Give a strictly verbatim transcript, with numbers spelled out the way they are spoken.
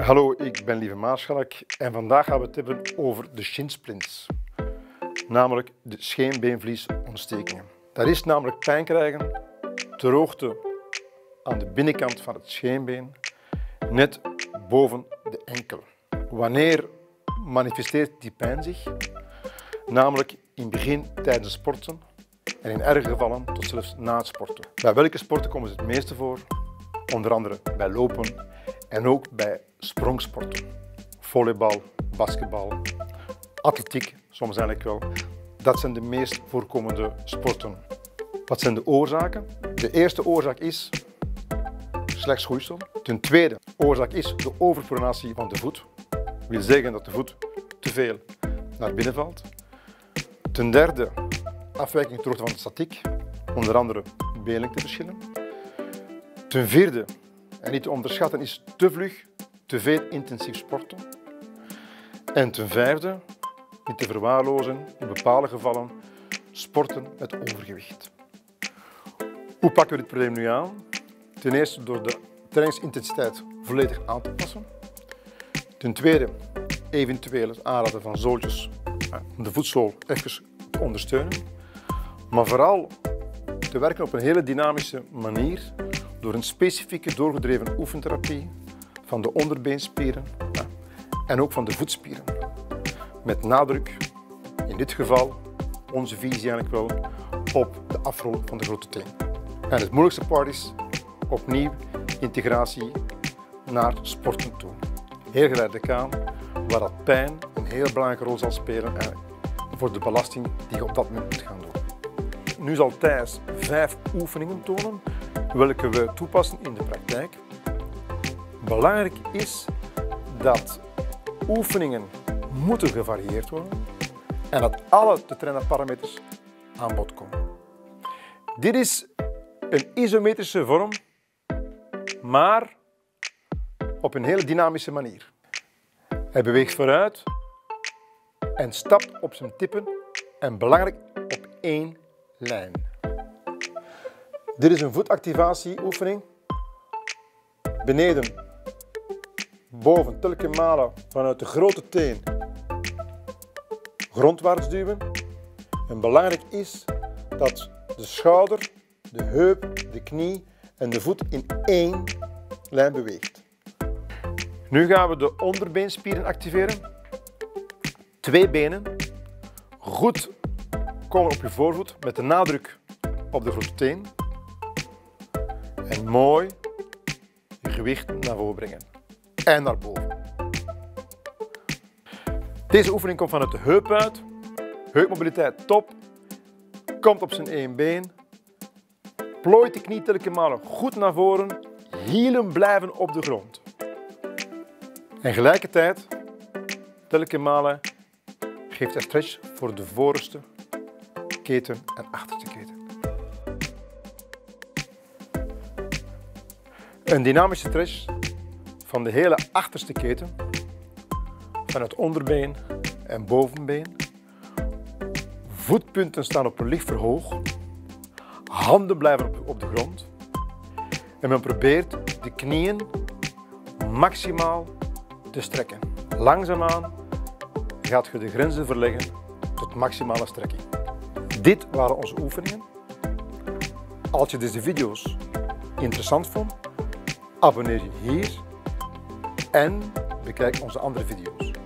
Hallo, ik ben Lieve Maarschalk en vandaag gaan we het hebben over de shinsplints, namelijk de scheenbeenvliesontstekingen. Dat is namelijk pijn krijgen ter hoogte aan de binnenkant van het scheenbeen, net boven de enkel. Wanneer manifesteert die pijn zich? Namelijk in het begin tijdens het sporten en in erge gevallen tot zelfs na het sporten. Bij welke sporten komen ze het meeste voor? Onder andere bij lopen en ook bij sprongsporten. Volleybal, basketbal, atletiek, soms eigenlijk wel. Dat zijn de meest voorkomende sporten. Wat zijn de oorzaken? De eerste oorzaak is slecht schoeisel. Ten tweede oorzaak is de overpronatie van de voet. Dat wil zeggen dat de voet te veel naar binnen valt. Ten derde afwijking ten hoogte van de statiek, onder andere beenlengteverschillen. Ten vierde, en niet te onderschatten, is te vlug, te veel intensief sporten. En ten vijfde, niet te verwaarlozen, in bepaalde gevallen sporten met overgewicht. Hoe pakken we dit probleem nu aan? Ten eerste door de trainingsintensiteit volledig aan te passen. Ten tweede, eventueel het aanraden van zooltjes om de voetzool even te ondersteunen. Maar vooral te werken op een hele dynamische manier door een specifieke doorgedreven oefentherapie van de onderbeenspieren en ook van de voetspieren. Met nadruk, in dit geval, onze visie eigenlijk wel, op de afrol van de grote teen. En het moeilijkste part is opnieuw integratie naar sporten toe. Heel geleidelijk aan, waar dat pijn een heel belangrijke rol zal spelen voor de belasting die je op dat moment moet gaan doen. Nu zal Thijs vijf oefeningen tonen, welke we toepassen in de praktijk. Belangrijk is dat oefeningen moeten gevarieerd worden en dat alle te trainen parameters aan bod komen. Dit is een isometrische vorm, maar op een hele dynamische manier. Hij beweegt vooruit en stapt op zijn tippen en belangrijk op één lijn. Dit is een voetactivatieoefening. Beneden, boven, telkens malen vanuit de grote teen grondwaarts duwen. En belangrijk is dat de schouder, de heup, de knie en de voet in één lijn beweegt. Nu gaan we de onderbeenspieren activeren. Twee benen. Goed komen op je voorvoet met de nadruk op de grote teen. En mooi je gewicht naar voren brengen. En naar boven. Deze oefening komt vanuit de heup uit. Heupmobiliteit top. Komt op zijn één been. Plooit de knie telkens malen goed naar voren. Hielen blijven op de grond. En gelijkertijd, telkens malen, geeft hij stretch voor de voorste keten en achterste keten. Een dynamische stretch van de hele achterste keten, van het onderbeen en bovenbeen. Voetpunten staan op een licht verhoog. Handen blijven op de grond. En men probeert de knieën maximaal te strekken. Langzaamaan gaat je de grenzen verleggen tot maximale strekking. Dit waren onze oefeningen. Als je deze video's interessant vond, abonneer je hier en bekijk onze andere video's.